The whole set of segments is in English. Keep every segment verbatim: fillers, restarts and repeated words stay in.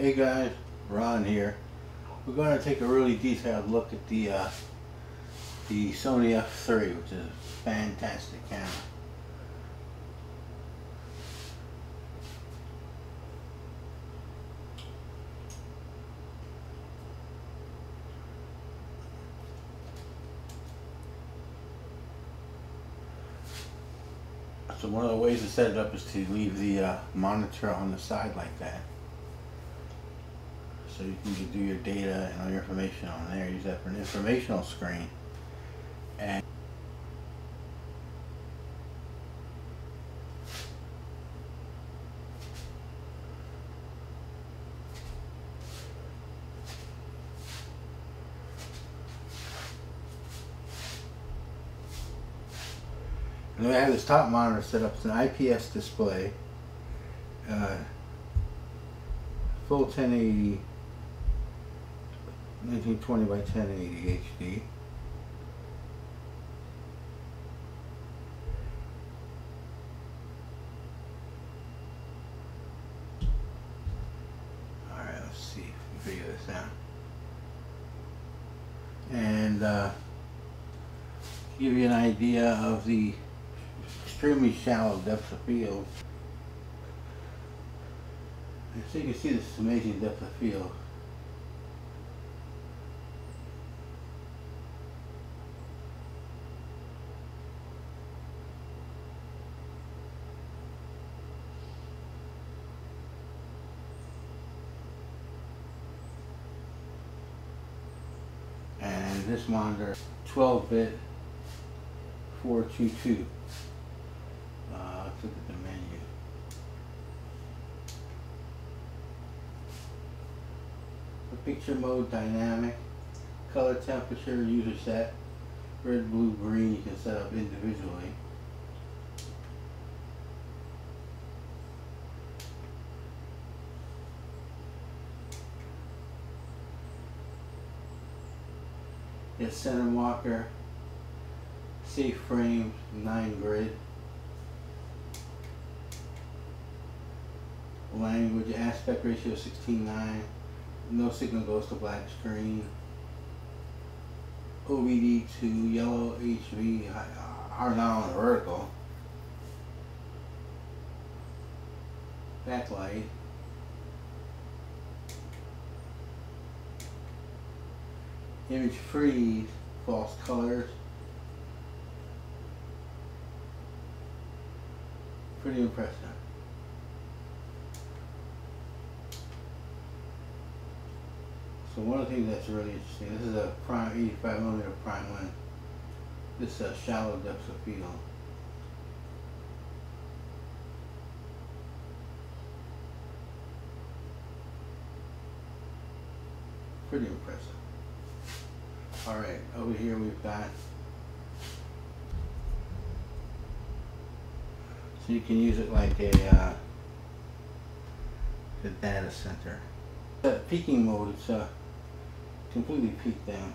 Hey guys, Ron here. We're going to take a really detailed look at the uh, the Sony F three, which is a fantastic camera. So one of the ways to set it up is to leave the uh, monitor on the side like that. So you can do your data and all your information on there. Use that for an informational screen. And And then I have this top monitor set up. It's an I P S display, uh, full ten eighty, nineteen twenty by ten eighty H D. All right, let's see if we can figure this out. And uh, give you an idea of the extremely shallow depth of field. So you can see this amazing depth of field. And this monitor, twelve bit four twenty-two. Uh, let's look at the menu. The picture mode, dynamic, color, temperature, user set, red, blue, green. You can set up individually. Yes, center marker, safe frame, nine grid. Language, aspect ratio sixteen nine, no signal goes to black screen. O B D to yellow, H V, horizontal and vertical. Backlight. Image freeze, false colors. Pretty impressive. So one of the things that's really interesting, this is a prime eighty-five millimeter prime lens. This uh, shallow depth of field. Pretty impressive. All right, over here we've got, so you can use it like a uh, the data center. The peaking mode, it's uh, completely peaked down.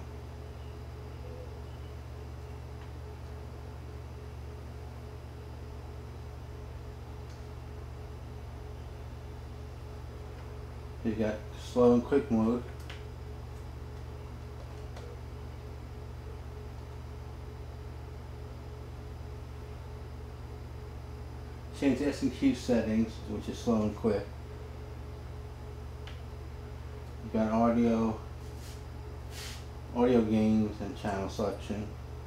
You've got slow and quick mode. Change the S and Q settings, which is slow and quick. You've got audio, audio gains and channel selection.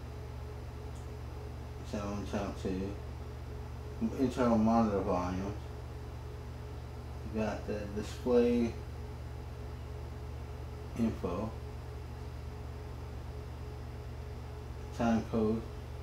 Channel one, channel two. Internal monitor volume. You've got the display info. Time code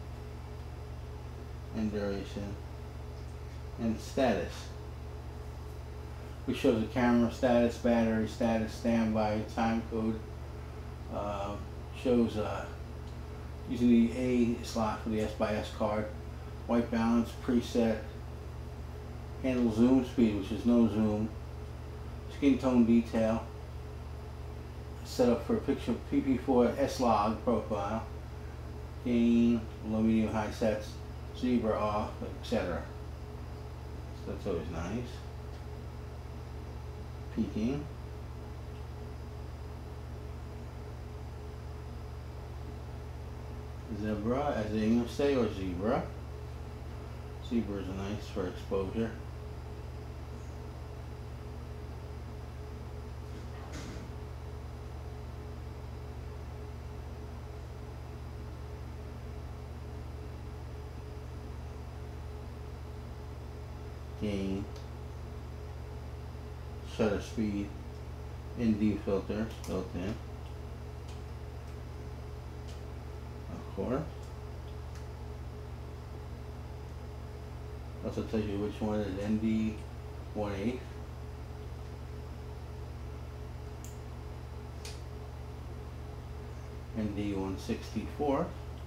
and duration. And status, which shows the camera status, battery status, standby, time code. Uh, shows uh, using the A slot for the S by S card, white balance, preset, handle zoom speed, which is no zoom, skin tone detail, set up for picture P P four S log profile, gain, low, medium, high sets, zebra off, et cetera. That's always nice. Peaking. Zebra, as the English say, or zebra. Zebra is nice for exposure. Gain, shutter speed, N D filters built in, of course. Also tells you which one is N D one eighth. N D one sixty-fourth.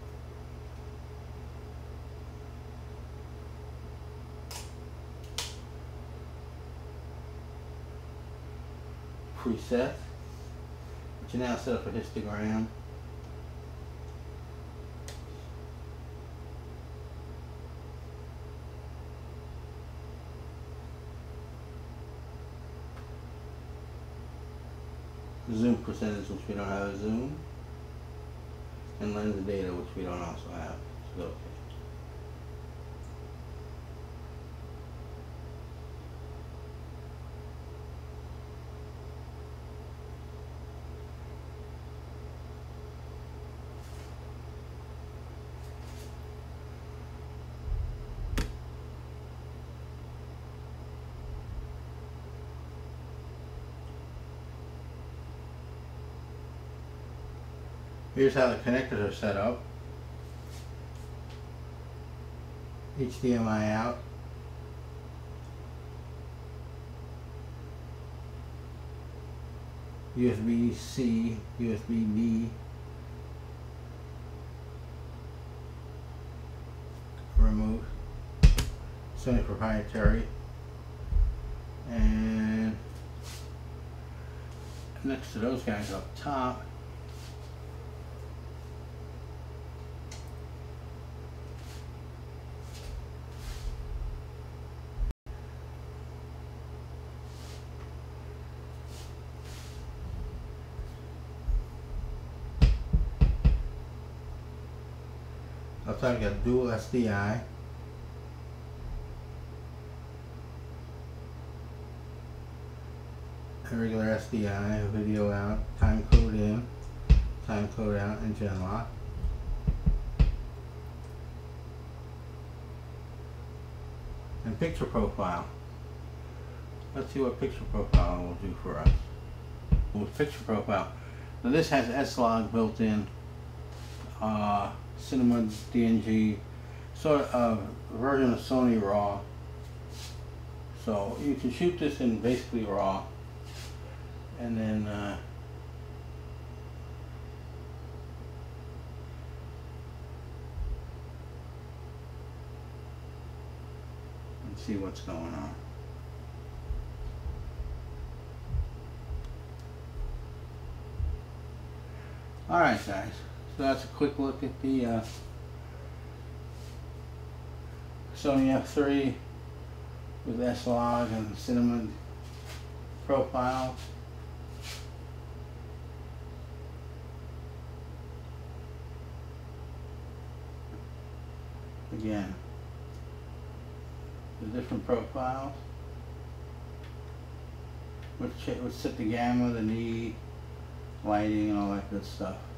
Preset, which you now set up for histogram. Zoom percentage, which we don't have a zoom, and lens data, which we don't also have. So, okay. Here's how the connectors are set up. H D M I out. U S B C, U S B B. Remote. Sony proprietary. And next to those guys up top, up top you got dual S D I. A regular S D I, video out, time code in, time code out, and gen lock. And picture profile. Let's see what picture profile will do for us. With picture profile, now this has S-Log built in, uh, Cinema D N G, sort of a version of Sony RAW. So you can shoot this in basically RAW, and then uh, and see what's going on. Alright guys, so that's a quick look at the uh, Sony F three with S-Log and Cinema profile. Again, the different profiles, which, which set the gamma, the need, lighting, and all that good stuff.